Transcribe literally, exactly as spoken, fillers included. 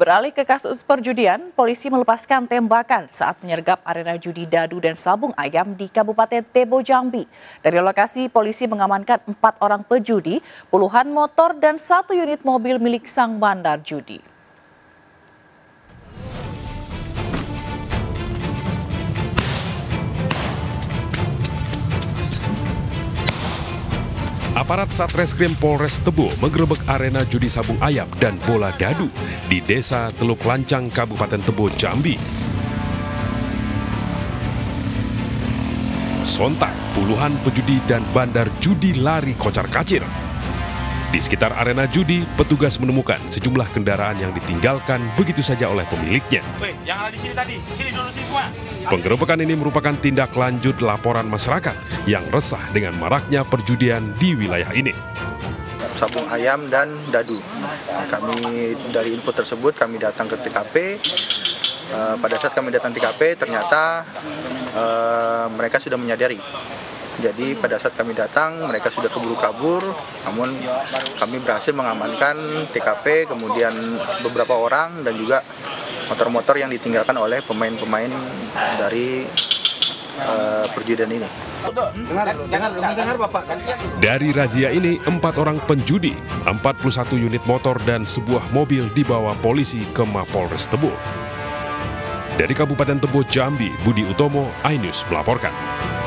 Beralih ke kasus perjudian, polisi melepaskan tembakan saat menyergap arena judi dadu dan sabung ayam di Kabupaten Tebo, Jambi. Dari lokasi, polisi mengamankan empat orang pejudi, puluhan motor, dan satu unit mobil milik sang bandar judi. Aparat Satreskrim Polres Tebo menggerebek arena judi sabung ayam dan bola dadu di Desa Teluk Lancang, Kabupaten Tebo, Jambi. Sontak, puluhan pejudi dan bandar judi lari kocar-kacir. Di sekitar arena judi, petugas menemukan sejumlah kendaraan yang ditinggalkan begitu saja oleh pemiliknya. Weh, yang ada di sini tadi, sini dulu sini semua. Penggerebekan ini merupakan tindak lanjut laporan masyarakat yang resah dengan maraknya perjudian di wilayah ini. Sabung ayam dan dadu. Kami dari info tersebut kami datang ke T K P. Uh, pada saat kami datang T K P ternyata uh, mereka sudah menyadari. Jadi pada saat kami datang mereka sudah keburu kabur, namun kami berhasil mengamankan T K P, kemudian beberapa orang dan juga motor-motor yang ditinggalkan oleh pemain-pemain dari uh, perjudian ini. Dengar, dengar, dengar Bapak. Dari razia ini, empat orang penjudi, empat puluh satu unit motor dan sebuah mobil dibawa polisi ke Mapolres Tebo. Dari Kabupaten Tebo, Jambi, Budi Utomo, iNews melaporkan.